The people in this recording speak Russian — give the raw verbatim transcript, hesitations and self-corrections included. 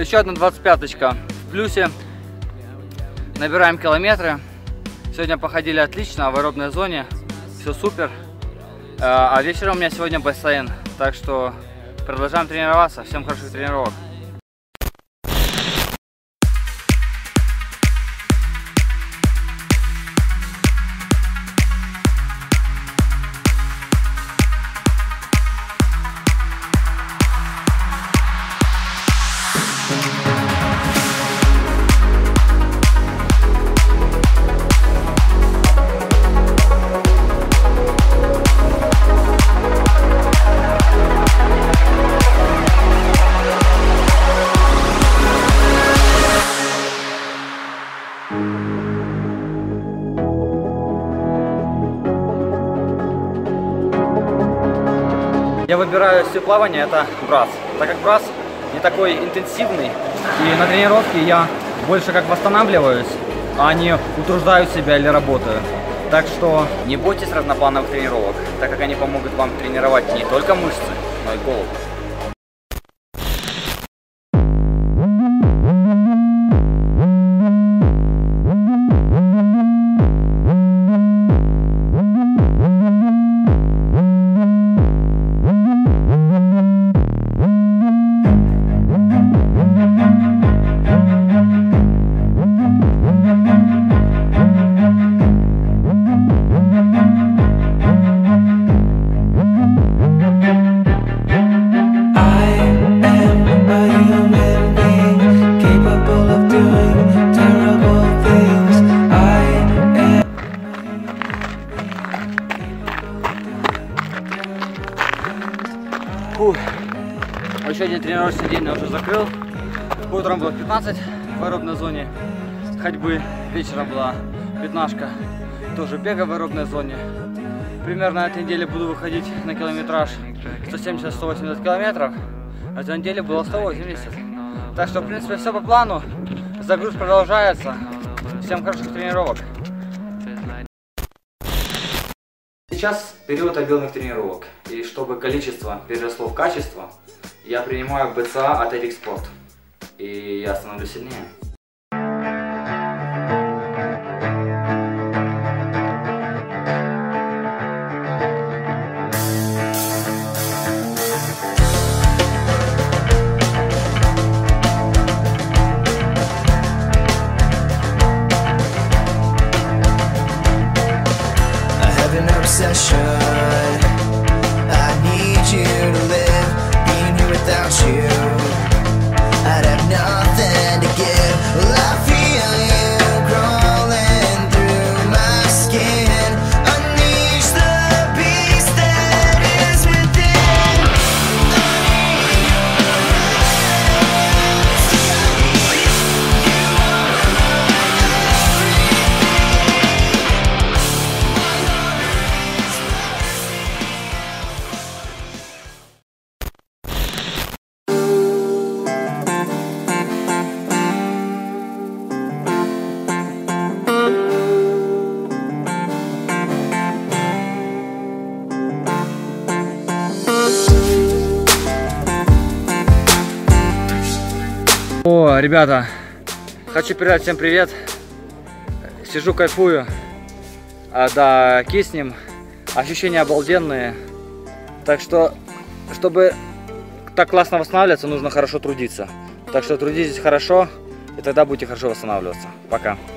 еще одна двадцать пяточка в плюсе. Набираем километры. Сегодня походили отлично в аэробной зоне. Все супер. А вечером у меня сегодня бассейн. Так что продолжаем тренироваться. Всем хороших тренировок. Я выбираю стиль плавания, это брас, так как брас не такой интенсивный, и на тренировке я больше как восстанавливаюсь, а не утруждаю себя или работаю. Так что не бойтесь разноплановых тренировок, так как они помогут вам тренировать не только мышцы, но и голову. Фух. Еще один тренировочный день я уже закрыл. Утром было пятнадцать в аэробной зоне ходьбы, вечером была пятнашка, тоже бега в аэробной зоне. Примерно на этой неделе буду выходить на километраж сто семьдесят — сто восемьдесят километров. На этой неделе было сто восемьдесят. Так что, в принципе, все по плану. Загруз продолжается. Всем хороших тренировок. Сейчас период объемных тренировок, и чтобы количество переросло в качество, я принимаю бэ цэ а от Эдик Спорт, и я становлюсь сильнее. I need you to live, being here without you, I'd have nothing to give. Well, I feel you crawling through my skin. Unleash the beast that is within. I need your hands. You are О, ребята, хочу передать всем привет. Сижу, кайфую. А, да, киснем. Ощущения обалденные. Так что, чтобы так классно восстанавливаться, нужно хорошо трудиться. Так что трудитесь хорошо, и тогда будете хорошо восстанавливаться. Пока.